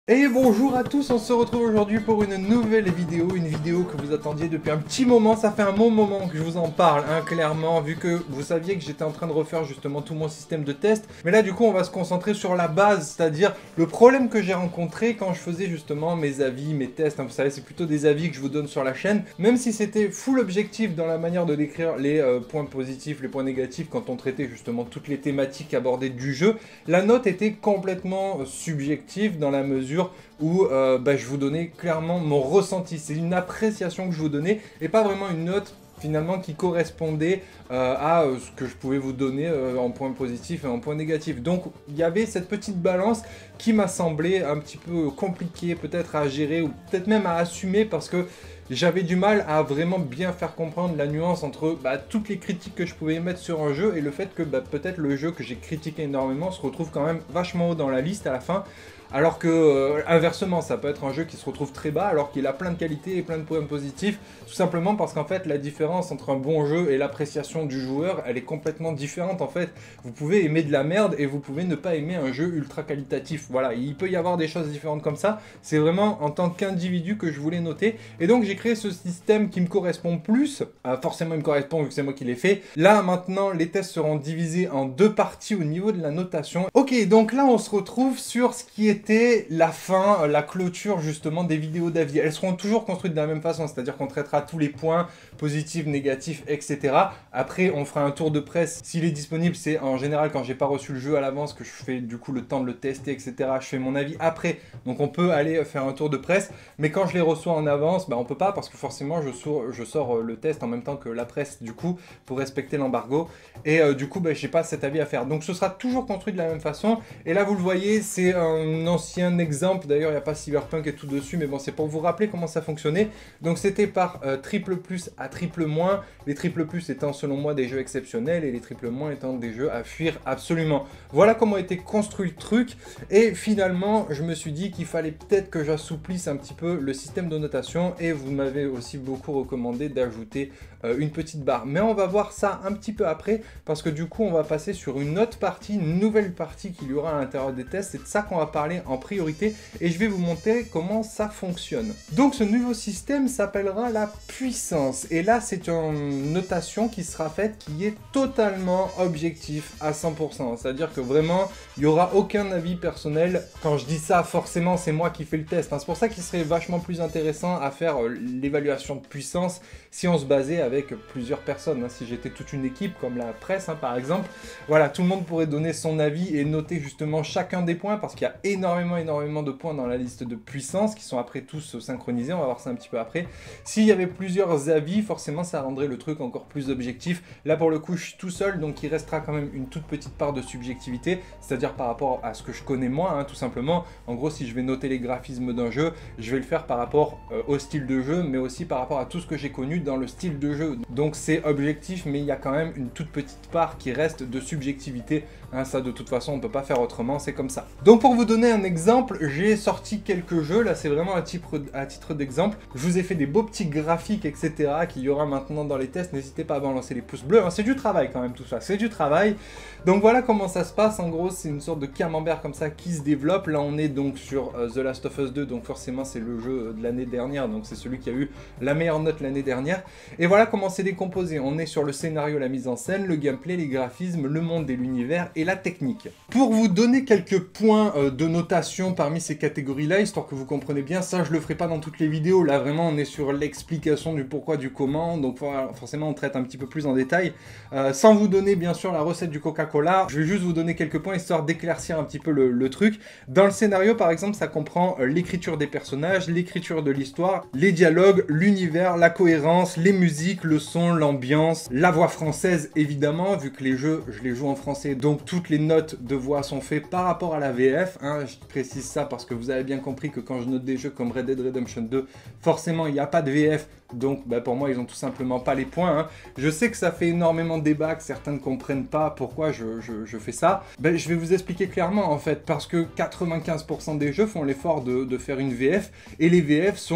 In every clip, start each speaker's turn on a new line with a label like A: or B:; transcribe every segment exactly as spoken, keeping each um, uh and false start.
A: Et bonjour à tous, on se retrouve aujourd'hui pour une nouvelle vidéo, une vidéo que vous attendiez depuis un petit moment, ça fait un bon moment que je vous en parle, hein, clairement, vu que vous saviez que j'étais en train de refaire justement tout mon système de test, mais là du coup on va se concentrer sur la base, c'est-à-dire le problème que j'ai rencontré quand je faisais justement mes avis, mes tests, hein, vous savez c'est plutôt des avis que je vous donne sur la chaîne, même si c'était full objectif dans la manière de décrire les euh, points positifs, les points négatifs quand on traitait justement toutes les thématiques abordées du jeu, la note était complètement euh, subjective dans la mesure où euh, bah, je vous donnais clairement mon ressenti. C'est une appréciation que je vous donnais et pas vraiment une note finalement qui correspondait euh, à euh, ce que je pouvais vous donner euh, en point positif et en point négatif. Donc il y avait cette petite balance qui m'a semblé un petit peu compliquée peut-être à gérer ou peut-être même à assumer parce que j'avais du mal à vraiment bien faire comprendre la nuance entre bah, toutes les critiques que je pouvais mettre sur un jeu et le fait que bah, peut-être le jeu que j'ai critiqué énormément se retrouve quand même vachement haut dans la liste à la fin. Alors que, euh, inversement, ça peut être un jeu qui se retrouve très bas alors qu'il a plein de qualités et plein de points positifs, tout simplement parce qu'en fait, la différence entre un bon jeu et l'appréciation du joueur, elle est complètement différente en fait. Vous pouvez aimer de la merde et vous pouvez ne pas aimer un jeu ultra qualitatif. Voilà, il peut y avoir des choses différentes comme ça. C'est vraiment en tant qu'individu que je voulais noter. Et donc, j'ai créé ce système qui me correspond plus. Euh, forcément, il me correspond vu que c'est moi qui l'ai fait. Là, maintenant, les tests seront divisés en deux parties au niveau de la notation. Ok, donc là, on se retrouve sur ce qui est la fin, la clôture justement des vidéos d'avis. Elles seront toujours construites de la même façon, c'est-à-dire qu'on traitera tous les points positifs, négatifs, et cetera. Après, on fera un tour de presse. S'il est disponible, c'est en général quand j'ai pas reçu le jeu à l'avance que je fais du coup le temps de le tester, et cetera. Je fais mon avis après, donc on peut aller faire un tour de presse. Mais quand je les reçois en avance, bah on peut pas parce que forcément je sors, je sors le test en même temps que la presse du coup pour respecter l'embargo. Et euh, du coup, bah, j'ai pas cet avis à faire. Donc ce sera toujours construit de la même façon. Et là, vous le voyez, c'est un ancien exemple, d'ailleurs il n'y a pas Cyberpunk et tout dessus, mais bon c'est pour vous rappeler comment ça fonctionnait. Donc c'était par euh, triple plus à triple moins, les triple plus étant selon moi des jeux exceptionnels et les triple moins étant des jeux à fuir absolument. Voilà comment était construit le truc, et finalement je me suis dit qu'il fallait peut-être que j'assouplisse un petit peu le système de notation, et vous m'avez aussi beaucoup recommandé d'ajouter euh, une petite barre. Mais on va voir ça un petit peu après, parce que du coup on va passer sur une autre partie, une nouvelle partie qu'il y aura à l'intérieur des tests, c'est de ça qu'on va parler en priorité et je vais vous montrer comment ça fonctionne. Donc ce nouveau système s'appellera la puissance et là c'est une notation qui sera faite qui est totalement objectif à cent pour cent, c'est à dire que vraiment il n'y aura aucun avis personnel. Quand je dis ça forcément c'est moi qui fais le test, hein. C'est pour ça qu'il serait vachement plus intéressant à faire euh, l'évaluation de puissance si on se basait avec plusieurs personnes, hein. Si j'étais toute une équipe comme la presse, hein, par exemple, voilà, tout le monde pourrait donner son avis et noter justement chacun des points parce qu'il y a énormément énormément de points dans la liste de puissance qui sont après tous synchronisés, on va voir ça un petit peu après. S'il y avait plusieurs avis, forcément ça rendrait le truc encore plus objectif. Là pour le coup je suis tout seul, donc il restera quand même une toute petite part de subjectivité, c'est-à-dire par rapport à ce que je connais moi, hein, tout simplement. En gros si je vais noter les graphismes d'un jeu, je vais le faire par rapport euh, au style de jeu, mais aussi par rapport à tout ce que j'ai connu dans le style de jeu. Donc c'est objectif, mais il y a quand même une toute petite part qui reste de subjectivité, hein, ça de toute façon on peut pas faire autrement, c'est comme ça. Donc pour vous donner un exemple, j'ai sorti quelques jeux, là c'est vraiment à titre, à titre d'exemple. Je vous ai fait des beaux petits graphiques, et cetera qu'il y aura maintenant dans les tests. N'hésitez pas à balancer les pouces bleus, hein. C'est du travail quand même tout ça, c'est du travail. Donc voilà comment ça se passe, en gros c'est une sorte de camembert comme ça qui se développe. Là on est donc sur uh, The Last of Us deux, donc forcément c'est le jeu de l'année dernière, donc c'est celui qui a eu la meilleure note l'année dernière. Et voilà comment c'est décomposé, on est sur le scénario, la mise en scène, le gameplay, les graphismes, le monde et l'univers et la technique. Pour vous donner quelques points euh, de notation parmi ces catégories-là, histoire que vous compreniez bien, ça je le ferai pas dans toutes les vidéos, là vraiment on est sur l'explication du pourquoi, du comment, donc forcément on traite un petit peu plus en détail, euh, sans vous donner bien sûr la recette du Coca-Cola, je vais juste vous donner quelques points histoire d'éclaircir un petit peu le, le truc. Dans le scénario par exemple, ça comprend euh, l'écriture des personnages, l'écriture de l'histoire, les dialogues, l'univers, la cohérence, les musiques, le son, l'ambiance, la voix française évidemment, vu que les jeux, je les joue en français, donc toutes les notes de voix sont faites par rapport à la V F, hein, je précise ça parce que vous avez bien compris que quand je note des jeux comme Red Dead Redemption deux, forcément il n'y a pas de V F, donc bah, pour moi ils ont tout simplement pas les points, hein. Je sais que ça fait énormément de débat, que certains ne comprennent pas pourquoi je, je, je fais ça, ben, je vais vous expliquer clairement en fait, parce que quatre-vingt-quinze pour cent des jeux font l'effort de, de faire une V F, et les V F sont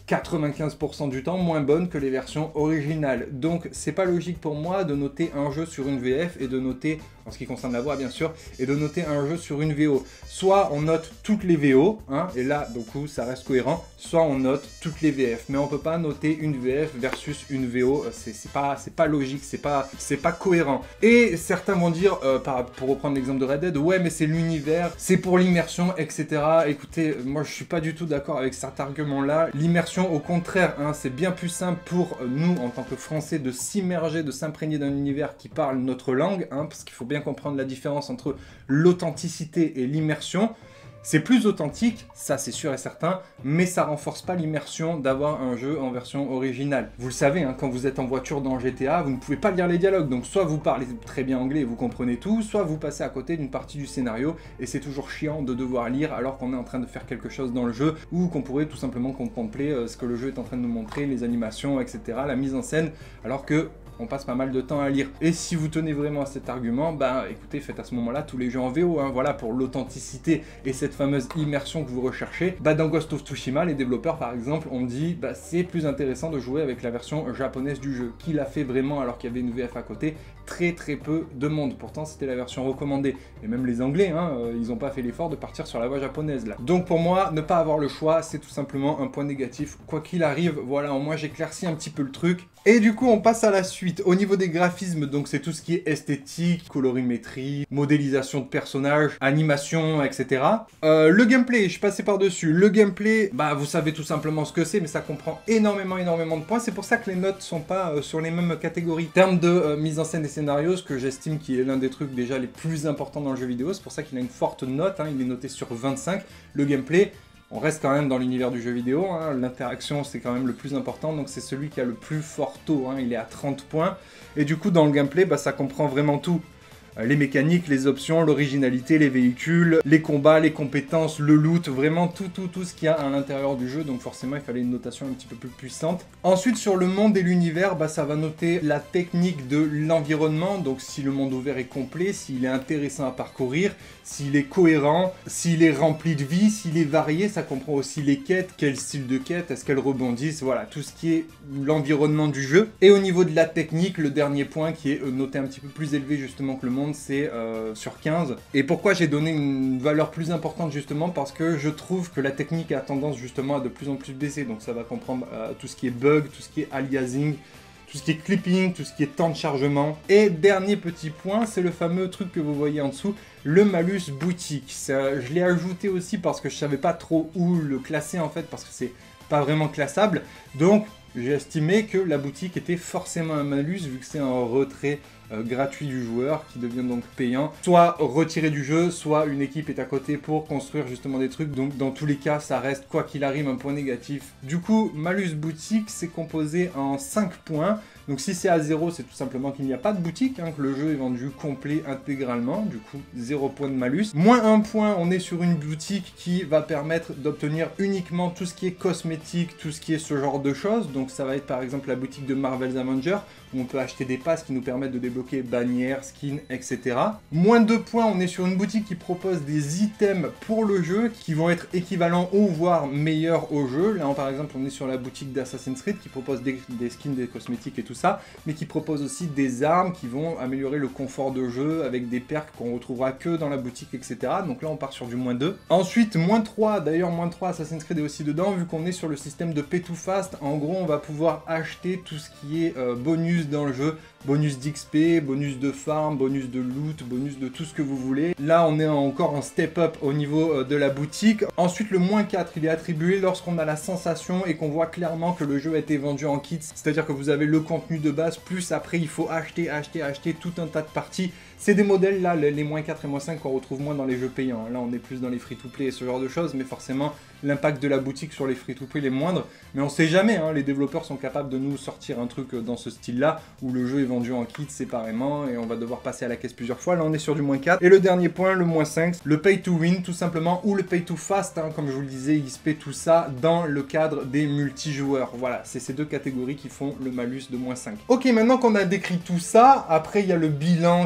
A: quatre-vingt-quinze pour cent du temps moins bonnes que les versions originales. Donc c'est pas logique pour moi de noter un jeu sur une V F et de noter, en ce qui concerne la voix bien sûr, et de noter un jeu sur une V O. Soit on note toutes les V O, hein, et là du coup ça reste cohérent, soit on note toutes les V F. Mais on peut pas noter une V F versus une V O, c'est pas, c'est pas logique, c'est pas, c'est pas cohérent. Et certains vont dire, euh, par, pour reprendre l'exemple de Red Dead, ouais mais c'est l'univers, c'est pour l'immersion, et cetera. Écoutez, moi je suis pas du tout d'accord avec cet argument-là. L'immersion, au contraire, hein, c'est bien plus simple pour nous, en tant que Français, de s'immerger, de s'imprégner d'un univers qui parle notre langue, hein, parce qu'il faut bien comprendre la différence entre l'authenticité et l'immersion. C'est plus authentique, ça c'est sûr et certain, mais ça renforce pas l'immersion d'avoir un jeu en version originale. Vous le savez, hein, quand vous êtes en voiture dans G T A, vous ne pouvez pas lire les dialogues, donc soit vous parlez très bien anglais et vous comprenez tout, soit vous passez à côté d'une partie du scénario, et c'est toujours chiant de devoir lire alors qu'on est en train de faire quelque chose dans le jeu, ou qu'on pourrait tout simplement contempler euh, ce que le jeu est en train de nous montrer, les animations, et cetera, la mise en scène, alors que on passe pas mal de temps à lire. Et si vous tenez vraiment à cet argument, bah écoutez, faites à ce moment-là tous les jeux en V O, hein, voilà, pour l'authenticité et cette fameuse immersion que vous recherchez. Bah dans Ghost of Tsushima, les développeurs par exemple ont dit, bah c'est plus intéressant de jouer avec la version japonaise du jeu. Qui l'a fait vraiment alors qu'il y avait une V F à côté? Très très peu de monde, pourtant c'était la version recommandée. Et même les Anglais, hein, euh, ils n'ont pas fait l'effort de partir sur la voie japonaise là. Donc pour moi, ne pas avoir le choix, c'est tout simplement un point négatif. Quoi qu'il arrive, voilà, au moins j'éclaircis un petit peu le truc. Et du coup, on passe à la suite. Au niveau des graphismes, donc c'est tout ce qui est esthétique, colorimétrie, modélisation de personnages, animation, et cetera. Euh, le gameplay, je suis passé par-dessus. Le gameplay, bah vous savez tout simplement ce que c'est, mais ça comprend énormément, énormément de points. C'est pour ça que les notes sont pas euh, sur les mêmes catégories. En termes de euh, mise en scène des scénarios, ce que j'estime qui est l'un des trucs déjà les plus importants dans le jeu vidéo, c'est pour ça qu'il a une forte note, hein, il est noté sur vingt-cinq. Le gameplay, on reste quand même dans l'univers du jeu vidéo, hein. L'interaction c'est quand même le plus important, donc c'est celui qui a le plus fort taux, hein. Il est à trente points, et du coup dans le gameplay, bah, ça comprend vraiment tout. Les mécaniques, les options, l'originalité, les véhicules, les combats, les compétences, le loot, vraiment tout, tout, tout ce qu'il y a à l'intérieur du jeu, donc forcément il fallait une notation un petit peu plus puissante. Ensuite sur le monde et l'univers, bah, ça va noter la technique de l'environnement, donc si le monde ouvert est complet, s'il est intéressant à parcourir, s'il est cohérent, s'il est rempli de vie, s'il est varié, ça comprend aussi les quêtes, quel style de quête, est-ce qu'elles rebondissent, voilà, tout ce qui est l'environnement du jeu. Et au niveau de la technique, le dernier point qui est noté un petit peu plus élevé justement que le monde, c'est euh, sur quinze. Et pourquoi j'ai donné une valeur plus importante justement? Parce que je trouve que la technique a tendance justement à de plus en plus baisser, donc ça va comprendre euh, tout ce qui est bug, tout ce qui est aliasing, tout ce qui est clipping, tout ce qui est temps de chargement. Et dernier petit point, c'est le fameux truc que vous voyez en dessous, le malus boutique. Ça, je l'ai ajouté aussi parce que je savais pas trop où le classer en fait, parce que c'est pas vraiment classable. Donc j'ai estimé que la boutique était forcément un malus vu que c'est un retrait euh, gratuit du joueur qui devient donc payant. Soit retiré du jeu, soit une équipe est à côté pour construire justement des trucs. Donc dans tous les cas, ça reste quoi qu'il arrive un point négatif. Du coup, malus boutique, c'est composé en cinq points. Donc si c'est à zéro, c'est tout simplement qu'il n'y a pas de boutique, hein, que le jeu est vendu complet intégralement, du coup zéro point de malus. Moins un point, on est sur une boutique qui va permettre d'obtenir uniquement tout ce qui est cosmétique, tout ce qui est ce genre de choses. Donc ça va être par exemple la boutique de Marvel's Avengers, où on peut acheter des passes qui nous permettent de débloquer bannières, skins, et cetera. Moins deux points, on est sur une boutique qui propose des items pour le jeu, qui vont être équivalents ou voire meilleurs au jeu. Là par exemple, on est sur la boutique d'Assassin's Creed qui propose des, des skins, des cosmétiques et tout ça. Ça, mais qui propose aussi des armes qui vont améliorer le confort de jeu avec des perks qu'on retrouvera que dans la boutique, et cetera. Donc là, on part sur du moins deux. Ensuite, moins trois, d'ailleurs, moins trois, Assassin's Creed est aussi dedans, vu qu'on est sur le système de Pay to Fast. En gros, on va pouvoir acheter tout ce qui est euh, bonus dans le jeu. Bonus d'X P, bonus de farm, bonus de loot, bonus de tout ce que vous voulez. Là, on est encore en step up au niveau euh, de la boutique. Ensuite, le moins quatre, il est attribué lorsqu'on a la sensation et qu'on voit clairement que le jeu a été vendu en kits. C'est-à-dire que vous avez le contenu de base, plus après, il faut acheter, acheter, acheter tout un tas de parties. C'est des modèles, là, les, les moins quatre et moins cinq, qu'on retrouve moins dans les jeux payants. Là, on est plus dans les free-to-play et ce genre de choses, mais forcément, l'impact de la boutique sur les free-to-play est moindre. Mais on sait jamais, hein, les développeurs sont capables de nous sortir un truc dans ce style-là, où le jeu est vendu en kit séparément et on va devoir passer à la caisse plusieurs fois. Là on est sur du moins quatre. Et le dernier point, le moins cinq, le pay to win tout simplement, ou le pay to fast, hein, comme je vous le disais, X P, tout ça, dans le cadre des multijoueurs. Voilà, c'est ces deux catégories qui font le malus de moins cinq. Ok, maintenant qu'on a décrit tout ça, après il y a le bilan qui sera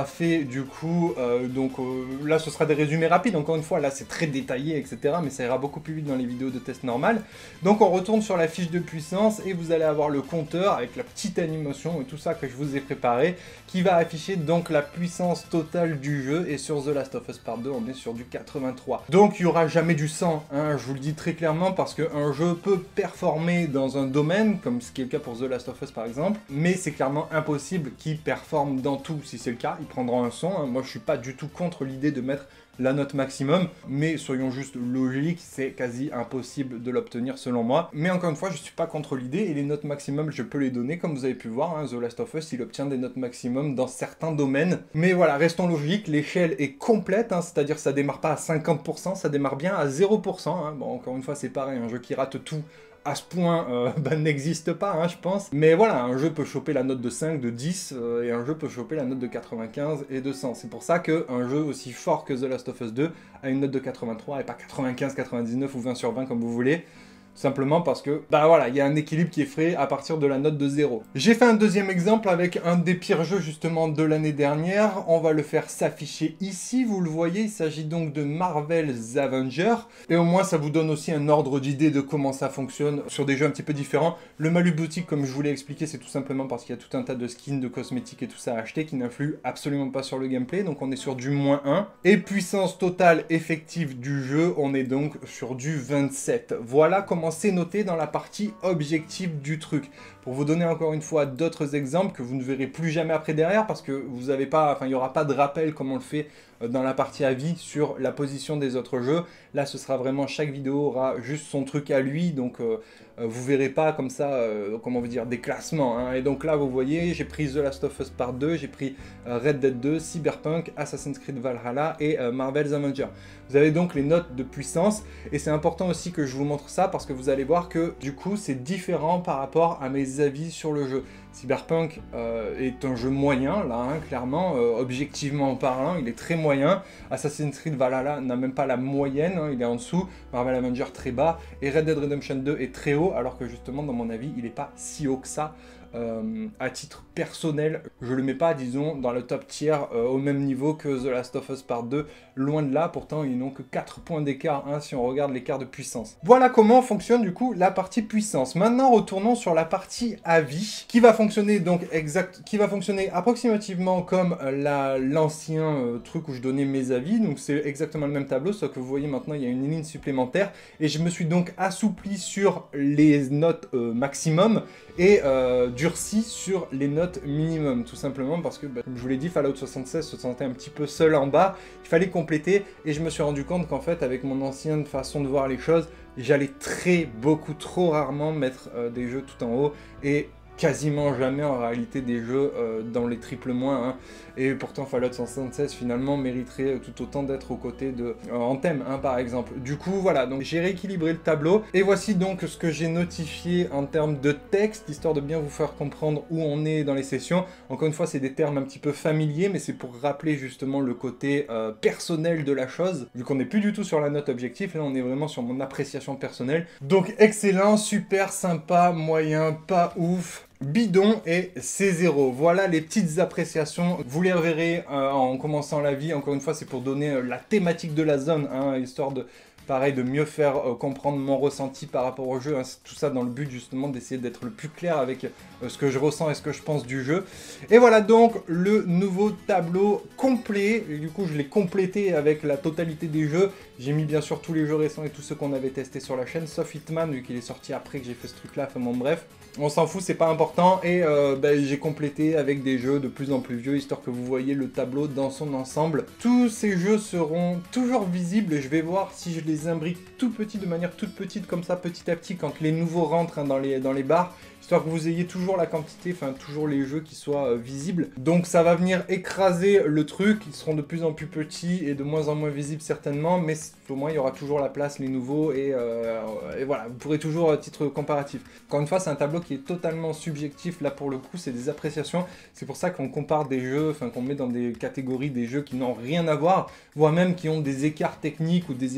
A: aura fait du coup, euh, donc euh, là ce sera des résumés rapides, encore une fois, là c'est très détaillé, et cetera. Mais ça ira beaucoup plus vite dans les vidéos de test normales. Donc on retourne sur la fiche de puissance et vous allez avoir le compteur avec la petite animation et tout ça que je vous ai préparé, qui va afficher donc la puissance totale du jeu. Et sur The Last of Us Part deux, on est sur du quatre-vingt-trois. Donc il n'y aura jamais du cent, hein, je vous le dis très clairement, parce qu'un jeu peut performer dans un domaine, comme ce qui est le cas pour The Last of Us par exemple, mais c'est clairement impossible qu'il performe dans tout. Si c'est le cas, il prendra un son, hein. Moi je suis pas du tout contre l'idée de mettre la note maximum, mais soyons juste logiques, c'est quasi impossible de l'obtenir selon moi. Mais encore une fois, je suis pas contre l'idée, et les notes maximum, je peux les donner, comme vous avez pu voir, hein, The Last of Us, il obtient des notes maximum dans certains domaines. Mais voilà, restons logiques, l'échelle est complète, hein, c'est-à-dire ça démarre pas à cinquante pour cent, ça démarre bien à zéro pour cent. Hein. Bon, encore une fois, c'est pareil, un jeu qui rate tout à ce point euh, bah, n'existe pas, hein, je pense. Mais voilà, un jeu peut choper la note de cinq, de dix, euh, et un jeu peut choper la note de quatre-vingt-quinze et de cent. C'est pour ça qu'un jeu aussi fort que The Last of Us deux a une note de quatre-vingt-trois et pas quatre-vingt-quinze, quatre-vingt-dix-neuf ou vingt sur vingt comme vous voulez. Simplement parce que, bah voilà, il y a un équilibre qui est fait à partir de la note de zéro. J'ai fait un deuxième exemple avec un des pires jeux justement de l'année dernière. On va le faire s'afficher ici, vous le voyez, il s'agit donc de Marvel's Avengers. Et au moins ça vous donne aussi un ordre d'idée de comment ça fonctionne sur des jeux un petit peu différents. Le malus boutique, comme je vous l'ai expliqué, c'est tout simplement parce qu'il y a tout un tas de skins, de cosmétiques et tout ça à acheter qui n'influent absolument pas sur le gameplay. Donc on est sur du moins un. Et puissance totale effective du jeu, on est donc sur du vingt-sept. Voilà comment c'est noté dans la partie objective du truc. Pour vous donner encore une fois d'autres exemples que vous ne verrez plus jamais après derrière, parce que vous avez pas, enfin il n'y aura pas de rappel comme on le fait dans la partie avis sur la position des autres jeux. Là ce sera vraiment, chaque vidéo aura juste son truc à lui, donc euh, vous verrez pas comme ça, euh, comment vous dire, des classements, hein. Et donc là vous voyez, j'ai pris The Last of Us Part deux, j'ai pris euh, Red Dead deux, Cyberpunk, Assassin's Creed Valhalla et euh, Marvel's Avengers. Vous avez donc les notes de puissance, et c'est important aussi que je vous montre ça parce que vous allez voir que du coup c'est différent par rapport à mes avis sur le jeu. Cyberpunk euh, est un jeu moyen, là, hein, clairement, euh, objectivement parlant, il est très moyen. Assassin's Creed Valhalla n'a même pas la moyenne, hein, il est en dessous. Marvel Avengers très bas, et Red Dead Redemption deux est très haut, alors que justement, dans mon avis, il n'est pas si haut que ça. Euh, à titre personnel, je le mets pas, disons, dans le top tier euh, au même niveau que The Last of Us Part deux, loin de là. Pourtant ils n'ont que quatre points d'écart, hein, si on regarde l'écart de puissance. Voilà comment fonctionne du coup la partie puissance. Maintenant retournons sur la partie avis, qui va fonctionner donc exact, qui va fonctionner approximativement comme la l'ancien euh, truc où je donnais mes avis. Donc c'est exactement le même tableau, sauf que vous voyez maintenant il y a une ligne supplémentaire, et je me suis donc assoupli sur les notes euh, maximum et euh, durci sur les notes minimum, tout simplement parce que, bah, comme je vous l'ai dit, Fallout soixante-seize se sentait un petit peu seul en bas, il fallait compléter, et je me suis rendu compte qu'en fait, avec mon ancienne façon de voir les choses, j'allais très, beaucoup, trop rarement mettre euh, des jeux tout en haut, et quasiment jamais en réalité des jeux euh, dans les triples moins, hein. Et pourtant Fallout soixante-seize finalement mériterait tout autant d'être aux côtés de euh, Anthem, hein, par exemple. Du coup voilà, donc j'ai rééquilibré le tableau, et voici donc ce que j'ai notifié en termes de texte, histoire de bien vous faire comprendre où on est dans les sessions. Encore une fois, c'est des termes un petit peu familiers, mais c'est pour rappeler justement le côté euh, personnel de la chose, vu qu'on n'est plus du tout sur la note objective, là on est vraiment sur mon appréciation personnelle. Donc excellent, super, sympa, moyen, pas ouf, bidon et c'est zéro. Voilà les petites appréciations. Vous les reverrez euh, en commençant la vie. Encore une fois, c'est pour donner euh, la thématique de la zone, hein, histoire de, pareil, de mieux faire euh, comprendre mon ressenti par rapport au jeu, hein. Tout ça dans le but justement d'essayer d'être le plus clair avec euh, ce que je ressens et ce que je pense du jeu. Et voilà donc le nouveau tableau complet. Et du coup, je l'ai complété avec la totalité des jeux. J'ai mis bien sûr tous les jeux récents et tous ceux qu'on avait testés sur la chaîne, sauf Hitman, vu qu'il est sorti après que j'ai fait ce truc-là. Enfin bon, bref. On s'en fout, c'est pas important, et euh, ben, j'ai complété avec des jeux de plus en plus vieux, histoire que vous voyez le tableau dans son ensemble. Tous ces jeux seront toujours visibles, et je vais voir si je les imbrique tout petits, de manière toute petite, comme ça, petit à petit, quand les nouveaux rentrent, hein, dans les, dans les barres, histoire que vous ayez toujours la quantité, enfin toujours les jeux qui soient euh, visibles. Donc ça va venir écraser le truc, ils seront de plus en plus petits et de moins en moins visibles certainement, mais au moins il y aura toujours la place, les nouveaux, et, euh, et voilà, vous pourrez toujours à titre comparatif. Encore une fois, c'est un tableau qui est totalement subjectif, là pour le coup c'est des appréciations, c'est pour ça qu'on compare des jeux, enfin qu'on met dans des catégories des jeux qui n'ont rien à voir, voire même qui ont des écarts techniques ou des écarts de ce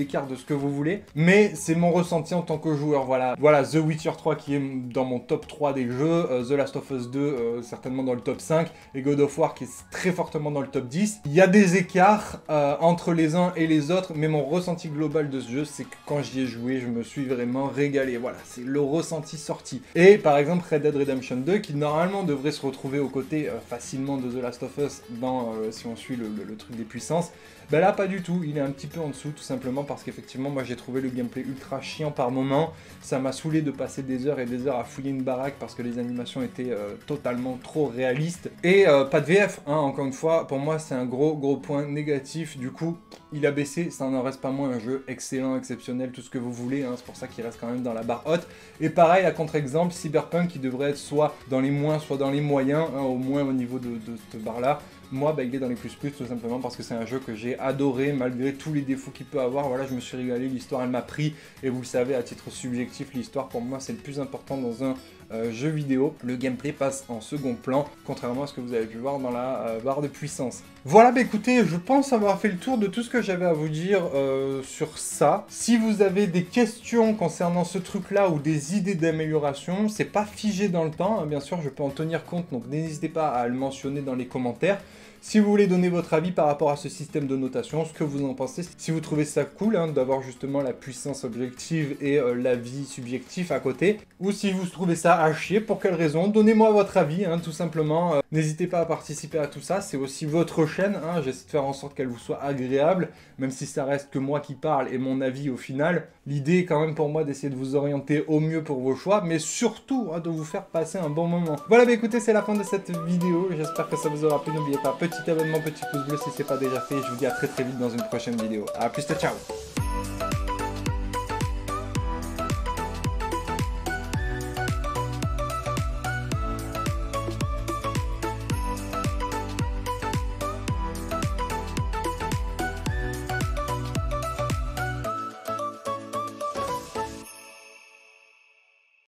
A: ce que vous voulez, mais c'est mon ressenti en tant que joueur, voilà. Voilà, The Witcher trois qui est dans mon top trois des jeux, euh, The Last of Us deux euh, certainement dans le top cinq, et God of War qui est très fortement dans le top dix. Il y a des écarts euh, entre les uns et les autres, mais mon ressenti global de ce jeu, c'est que quand j'y ai joué, je me suis vraiment régalé, voilà, c'est le ressenti sorti. Et par exemple, Red Dead Redemption deux, qui normalement devrait se retrouver aux côtés euh, facilement de The Last of Us, dans, euh, si on suit le, le, le truc des puissances, ben là pas du tout, il est un petit peu en dessous, tout simplement parce qu'effectivement moi j'ai trouvé le gameplay ultra chiant par moment, ça m'a saoulé de passer des heures et des heures à fouiller une baraque parce que les animations étaient euh, totalement trop réalistes, et euh, pas de V F, hein, encore une fois, pour moi c'est un gros gros point négatif, du coup il a baissé, ça n'en reste pas moins un jeu excellent, exceptionnel, tout ce que vous voulez, hein, c'est pour ça qu'il reste quand même dans la barre haute, et pareil à contre-exemple, Cyberpunk qui devrait être soit dans les moins, soit dans les moyens, hein, au moins au niveau de, de cette barre là, moi bah, il est dans les plus plus tout simplement parce que c'est un jeu que j'ai adoré malgré tous les défauts qu'il peut avoir, voilà je me suis régalé, l'histoire elle m'a pris, et vous le savez à titre subjectif, l'histoire pour moi c'est le plus important dans un euh, jeu vidéo, le gameplay passe en second plan, contrairement à ce que vous avez pu voir dans la euh, barre de puissance. Voilà, bah écoutez, je pense avoir fait le tour de tout ce que j'avais à vous dire euh, sur ça. Si vous avez des questions concernant ce truc-là ou des idées d'amélioration, c'est pas figé dans le temps, hein, bien sûr, je peux en tenir compte, donc n'hésitez pas à le mentionner dans les commentaires. Si vous voulez donner votre avis par rapport à ce système de notation, ce que vous en pensez, si vous trouvez ça cool hein, d'avoir justement la puissance objective et euh, l'avis subjectif à côté, ou si vous trouvez ça à chier, pour quelle raison, donnez-moi votre avis, hein, tout simplement. Euh, N'hésitez pas à participer à tout ça, c'est aussi votre chaîne, hein, j'essaie de faire en sorte qu'elle vous soit agréable, même si ça reste que moi qui parle et mon avis au final. L'idée est quand même pour moi d'essayer de vous orienter au mieux pour vos choix, mais surtout hein, de vous faire passer un bon moment. Voilà, bah écoutez, c'est la fin de cette vidéo, j'espère que ça vous aura plu, n'oubliez pas, petit abonnement, petit pouce bleu si c'est pas déjà fait, je vous dis à très très vite dans une prochaine vidéo. A plus, ciao.